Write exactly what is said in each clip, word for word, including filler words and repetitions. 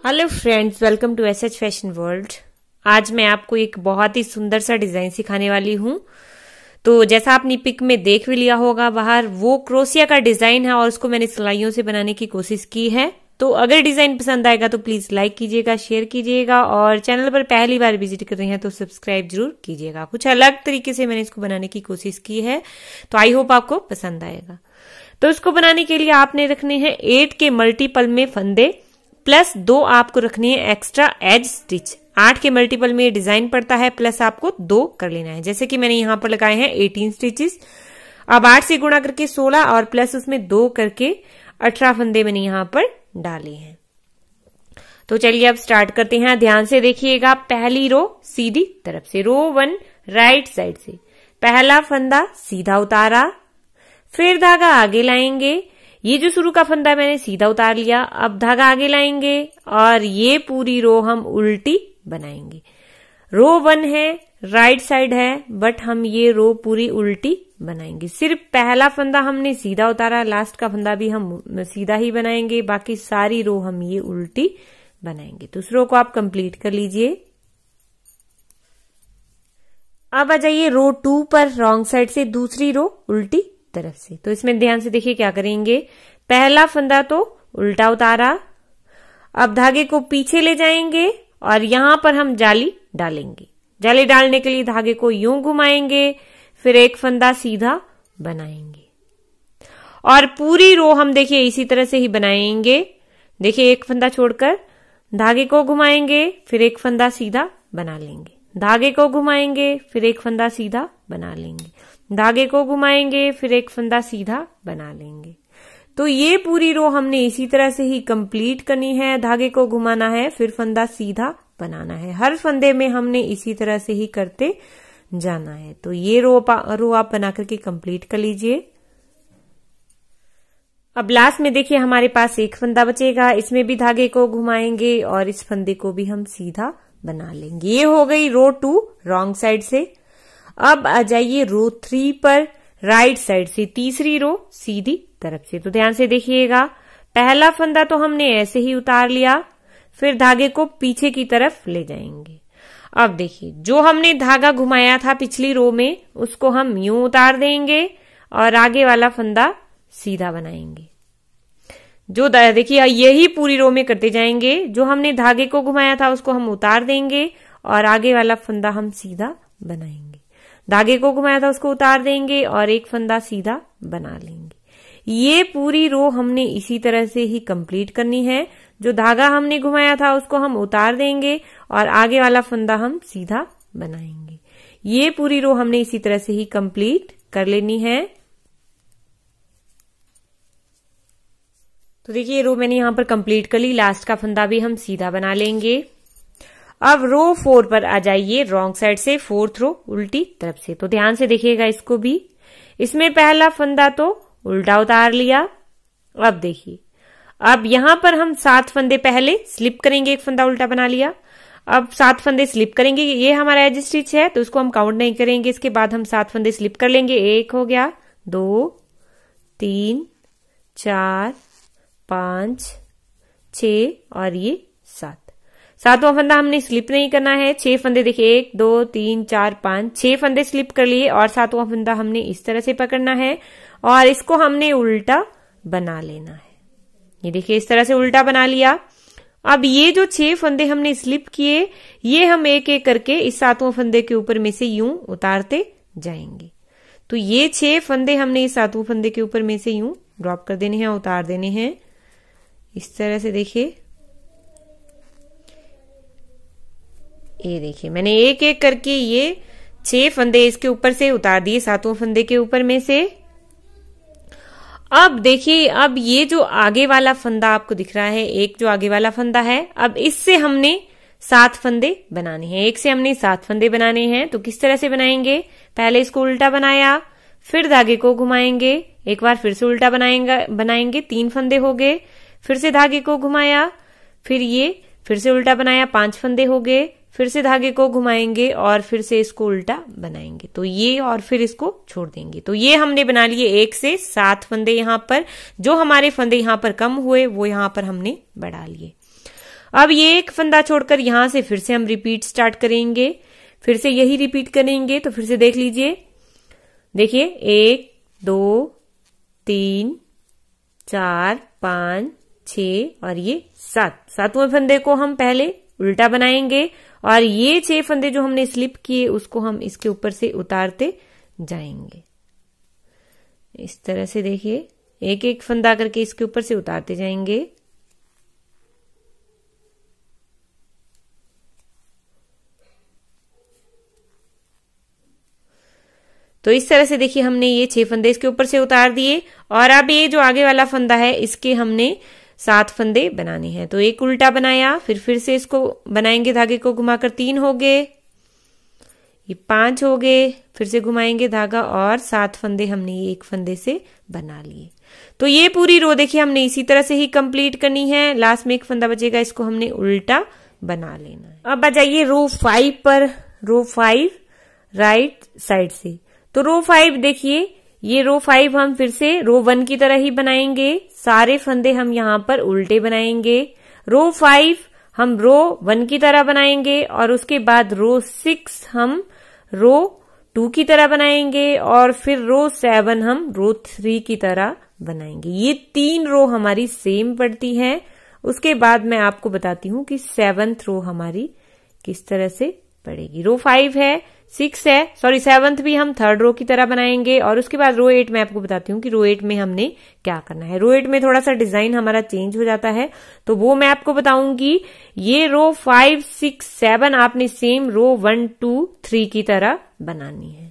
Hello friends, welcome to S H fashion world. आज मैं आपको एक बहुत ही सुंदर सा डिजाइन सिखाने वाली हूँ। तो जैसा आपने पिक में देख भी लिया होगा बाहर, वो क्रोशिया का डिजाइन है और उसको मैंने सिलाइयों से बनाने की कोशिश की है। तो अगर डिजाइन पसंद आएगा तो प्लीज लाइक कीजिएगा, शेयर कीजिएगा और चैनल पर पहली बार विजिट कर रहे हैं तो सब्सक्राइब जरूर कीजिएगा। कुछ अलग तरीके से मैंने इसको बनाने की कोशिश की है, तो आई होप आपको पसंद आएगा। तो इसको बनाने के लिए आपने रखने हैं एट के मल्टीपल में फंदे प्लस दो आपको रखनी है एक्स्ट्रा एज स्टिच। आठ के मल्टीपल में डिजाइन पड़ता है, प्लस आपको दो कर लेना है। जैसे कि मैंने यहाँ पर लगाए हैं एटीन स्टिचेस। अब आठ से गुणा करके सोलह और प्लस उसमें दो करके अठारह फंदे मैंने यहाँ पर डाले हैं। तो चलिए अब स्टार्ट करते हैं। ध्यान से देखिएगा, पहली रो सीधी तरफ से, रो वन राइट साइड से पहला फंदा सीधा उतारा, फिर धागा आगे लाएंगे। ये जो शुरू का फंदा मैंने सीधा उतार लिया, अब धागा आगे लाएंगे और ये पूरी रो हम उल्टी बनाएंगे। रो वन है, राइट साइड है, बट हम ये रो पूरी उल्टी बनाएंगे। सिर्फ पहला फंदा हमने सीधा उतारा, लास्ट का फंदा भी हम सीधा ही बनाएंगे, बाकी सारी रो हम ये उल्टी बनाएंगे। तो इस रो को आप कंप्लीट कर लीजिए। अब आ जाइए रो टू पर, रॉन्ग साइड से दूसरी रो उल्टी तरफ से। तो इसमें ध्यान से देखिए क्या करेंगे। पहला फंदा तो उल्टा उतारा, अब धागे को पीछे ले जाएंगे और यहां पर हम जाली डालेंगे। जाली डालने के लिए धागे को यूं घुमाएंगे, फिर एक फंदा सीधा बनाएंगे और पूरी रो हम देखिए इसी तरह से ही बनाएंगे। देखिए एक फंदा छोड़कर धागे को घुमाएंगे, फिर एक फंदा सीधा बना लेंगे, धागे को घुमाएंगे, फिर एक फंदा सीधा बना लेंगे, धागे को घुमाएंगे, फिर एक फंदा सीधा बना लेंगे। तो ये पूरी रो हमने इसी तरह से ही कंप्लीट करनी है। धागे को घुमाना है, फिर फंदा सीधा बनाना है। हर फंदे में हमने इसी तरह से ही करते जाना है। तो ये रो रो आप बना करके कंप्लीट कर लीजिए। अब लास्ट में देखिए हमारे पास एक फंदा बचेगा, इसमें भी धागे को घुमाएंगे और इस फंदे को भी हम सीधा बना लेंगे। ये हो गई रो टू रॉन्ग साइड से। अब आ जाइए रो थ्री पर, राइट साइड से तीसरी रो सीधी तरफ से। तो ध्यान से देखिएगा, पहला फंदा तो हमने ऐसे ही उतार लिया, फिर धागे को पीछे की तरफ ले जाएंगे। अब देखिए जो हमने धागा घुमाया था पिछली रो में, उसको हम यूं उतार देंगे और आगे वाला फंदा सीधा बनाएंगे। जो देखिए यही पूरी रो में करते जाएंगे। जो हमने धागे को घुमाया था उसको हम उतार देंगे और आगे वाला फंदा हम सीधा बनाएंगे। धागे को घुमाया था उसको उतार देंगे और एक फंदा सीधा बना लेंगे। ये पूरी रो हमने इसी तरह से ही कंप्लीट करनी है। जो धागा हमने घुमाया था उसको हम उतार देंगे और आगे वाला फंदा हम सीधा बनाएंगे। ये पूरी रो हमने इसी तरह से ही कंप्लीट कर लेनी है। तो देखिए रो मैंने यहां पर कंप्लीट कर ली, लास्ट का फंदा भी हम सीधा बना लेंगे। अब रो फोर पर आ जाइए, रॉन्ग साइड से फोर्थ रो उल्टी तरफ से। तो ध्यान से देखिएगा इसको भी। इसमें पहला फंदा तो उल्टा उतार लिया। अब देखिए, अब यहां पर हम सात फंदे पहले स्लिप करेंगे, एक फंदा उल्टा बना लिया। अब सात फंदे स्लिप करेंगे, ये हमारा एज स्टिच है तो उसको हम काउंट नहीं करेंगे। इसके बाद हम सात फंदे स्लिप कर लेंगे। एक हो गया, दो, तीन, चार, पांच, छ और ये सात। सातवां फंदा हमने स्लिप नहीं करना है। छह फंदे देखिए, एक, दो, तीन, चार, पांच, छह फंदे स्लिप कर लिए और सातवां फंदा हमने इस तरह से पकड़ना है और इसको हमने उल्टा बना लेना है। ये देखिए इस तरह से उल्टा बना लिया। अब ये जो छह फंदे हमने स्लिप किए, ये हम एक एक करके इस सातवां फंदे के ऊपर में से यूं उतारते जाएंगे। तो ये छह फंदे हमने इस सातवें फंदे के ऊपर में से यूं ड्रॉप कर देने हैं, उतार देने हैं। इस तरह से देखिए, ये देखिए मैंने एक एक करके ये छह फंदे इसके ऊपर से उतार दिए, सातों फंदे के ऊपर में से। अब देखिए, अब ये जो आगे वाला फंदा आपको दिख रहा है, एक जो आगे वाला फंदा है, अब इससे हमने सात फंदे बनाने हैं। एक से हमने सात फंदे बनाने हैं। तो किस तरह से बनाएंगे, पहले इसको उल्टा बनाया, फिर धागे को घुमाएंगे, एक बार फिर से उल्टा बनाएंगे बनाएंगे तीन फंदे हो गए, फिर से धागे को घुमाया, फिर ये फिर से उल्टा बनाया, पांच फंदे हो गए, फिर से धागे को घुमाएंगे और फिर से इसको उल्टा बनाएंगे। तो ये और फिर इसको छोड़ देंगे। तो ये हमने बना लिए एक से सात फंदे। यहाँ पर जो हमारे फंदे यहाँ पर कम हुए वो यहाँ पर हमने बढ़ा लिए। अब ये एक फंदा छोड़कर यहां से फिर से हम रिपीट स्टार्ट करेंगे, फिर से यही रिपीट करेंगे। तो फिर से देख लीजिए, देखिए एक दो तीन चार पांच छ और ये सात, सातवें फंदे को हम पहले उल्टा बनाएंगे और ये छह फंदे जो हमने स्लिप किए उसको हम इसके ऊपर से उतारते जाएंगे। इस तरह से देखिए एक एक फंदा करके इसके ऊपर से उतारते जाएंगे। तो इस तरह से देखिए हमने ये छह फंदे इसके ऊपर से उतार दिए और अब ये जो आगे वाला फंदा है इसके हमने सात फंदे बनाने हैं। तो एक उल्टा बनाया, फिर फिर से इसको बनाएंगे, धागे को घुमाकर तीन हो गए, ये पांच हो गए, फिर से घुमाएंगे धागा और सात फंदे हमने ये एक फंदे से बना लिए। तो ये पूरी रो देखिए हमने इसी तरह से ही कंप्लीट करनी है। लास्ट में एक फंदा बचेगा, इसको हमने उल्टा बना लेना है। अब आ जाइए रो फाइव पर। रो फाइव राइट साइड से, तो रो फाइव देखिए ये रो फाइव हम फिर से रो वन की तरह ही बनाएंगे, सारे फंदे हम यहाँ पर उल्टे बनाएंगे। रो फाइव हम रो वन की तरह बनाएंगे और उसके बाद रो सिक्स हम रो टू की तरह बनाएंगे और फिर रो सेवन हम रो थ्री की तरह बनाएंगे। ये तीन रो हमारी सेम पड़ती है। उसके बाद मैं आपको बताती हूँ कि सेवंथ रो हमारी किस तरह से पड़ेगी। रो फाइव है, सिक्स है, सॉरी सेवंथ भी हम थर्ड रो की तरह बनाएंगे और उसके बाद रो एट में आपको बताती हूँ कि रो एट में हमने क्या करना है। रो एट में थोड़ा सा डिजाइन हमारा चेंज हो जाता है, तो वो मैं आपको बताऊंगी। ये रो फाइव सिक्स सेवन आपने same row one two three की तरह बनानी है।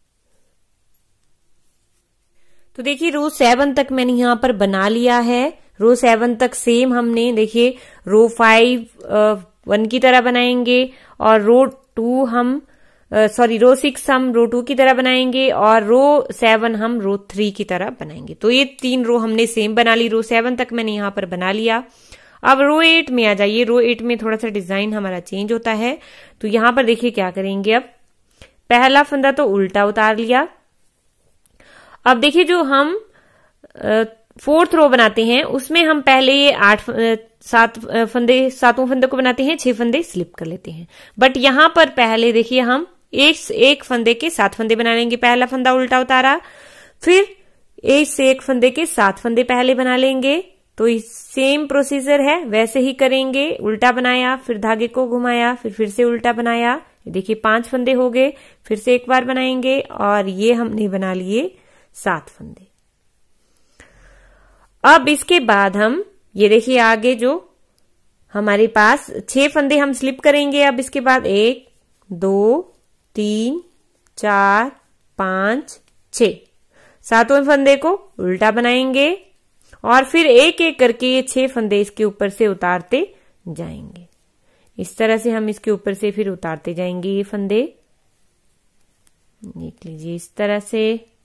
तो देखिए रो सेवन तक मैंने यहाँ पर बना लिया है। रो सेवन तक सेम हमने देखिए रो फाइव वन की तरह बनाएंगे और रो टू हम सॉरी रो सिक्स हम रो टू की तरह बनाएंगे और रो सेवन हम रो थ्री की तरह बनाएंगे। तो ये तीन रो हमने सेम बना ली। रो सेवन तक मैंने यहाँ पर बना लिया। अब रो एट में आ जाइए। रो एट में थोड़ा सा डिजाइन हमारा चेंज होता है, तो यहाँ पर देखिए क्या करेंगे। अब पहला फंदा तो उल्टा उतार लिया। अब देखिए जो हम फोर्थ रो बनाते हैं उसमें हम पहले ये आठ सात फंदे सातों फंदे को बनाते हैं, छह फंदे स्लिप कर लेते हैं। बट यहां पर पहले देखिए हम एक एक फंदे के सात फंदे बना लेंगे। पहला फंदा उल्टा उतारा, फिर एक से एक फंदे के सात फंदे पहले बना लेंगे। तो सेम प्रोसीजर है, वैसे ही करेंगे। उल्टा बनाया, फिर धागे को घुमाया, फिर फिर से उल्टा बनाया। देखिए पांच फंदे हो गए, फिर से एक बार बनाएंगे और ये हमने बना लिए सात फंदे। अब इसके बाद हम ये देखिए आगे जो हमारे पास छह फंदे हम स्लिप करेंगे। अब इसके बाद एक दो तीन चार पांच छह, सातवें फंदे को उल्टा बनाएंगे और फिर एक एक करके ये छह फंदे इसके ऊपर से उतारते जाएंगे। इस तरह से हम इसके ऊपर से फिर उतारते जाएंगे ये फंदे। देख लीजिए इस तरह से।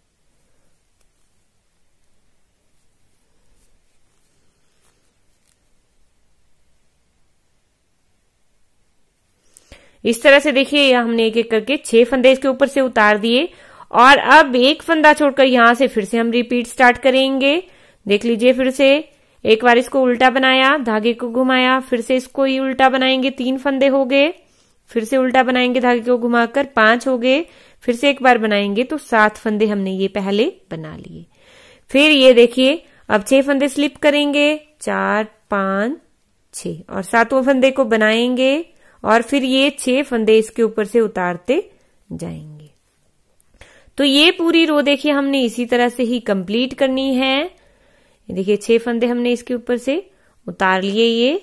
इस तरह से देखिए हमने एक एक करके छह फंदे इसके ऊपर से उतार दिए और अब एक फंदा छोड़कर यहां से फिर से हम रिपीट स्टार्ट करेंगे। देख लीजिए फिर से एक बार इसको उल्टा बनाया, धागे को घुमाया, फिर से इसको ही उल्टा बनाएंगे, तीन फंदे हो गए, फिर से उल्टा बनाएंगे, धागे को घुमाकर पांच हो गए, फिर से एक बार बनाएंगे तो सात फंदे हमने ये पहले बना लिए। फिर ये देखिए अब छह फंदे स्लिप करेंगे, चार पांच छह और सातवें फंदे को बनाएंगे और फिर ये छह फंदे इसके ऊपर से उतारते जाएंगे। तो ये पूरी रो देखिए हमने इसी तरह से ही कंप्लीट करनी है। देखिए छह फंदे हमने इसके ऊपर से उतार लिए ये।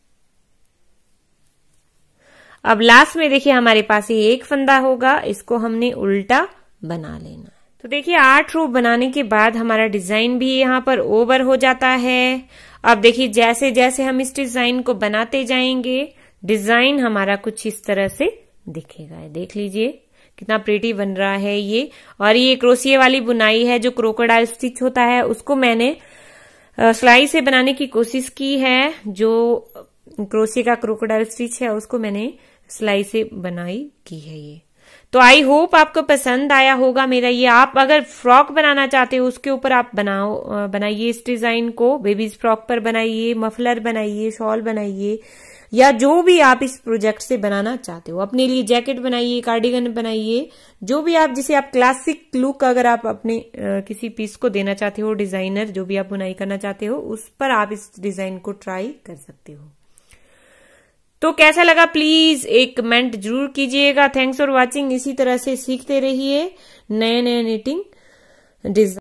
अब लास्ट में देखिए हमारे पास ये एक फंदा होगा, इसको हमने उल्टा बना लेना है। तो देखिए आठ रो बनाने के बाद हमारा डिजाइन भी यहाँ पर ओवर हो जाता है। अब देखिए जैसे जैसे हम इस डिजाइन को बनाते जाएंगे डिजाइन हमारा कुछ इस तरह से दिखेगा। देख लीजिए कितना प्रीटी बन रहा है ये। और ये क्रोशिया वाली बुनाई है, जो क्रोकोडाइल स्टिच होता है उसको मैंने सिलाई से बनाने की कोशिश की है। जो क्रोशिया का क्रोकोडाइल स्टिच है उसको मैंने सिलाई से बनाई की है ये। तो आई होप आपको पसंद आया होगा मेरा ये। आप अगर फ्रॉक बनाना चाहते हो उसके ऊपर आप बनाओ बनाइए इस डिजाइन को। बेबीज फ्रॉक पर बनाइए, मफलर बनाइए, शॉल बनाइए, या जो भी आप इस प्रोजेक्ट से बनाना चाहते हो। अपने लिए जैकेट बनाइए, कार्डिगन बनाइए, जो भी आप, जिसे आप क्लासिक लुक अगर आप अपने आ, किसी पीस को देना चाहते हो, डिजाइनर जो भी आप बुनाई करना चाहते हो, उस पर आप इस डिजाइन को ट्राई कर सकते हो। तो कैसा लगा प्लीज एक कमेंट जरूर कीजिएगा। Thanks for watching. इसी तरह से सीखते रहिए नए नए निटिंग डिजाइन।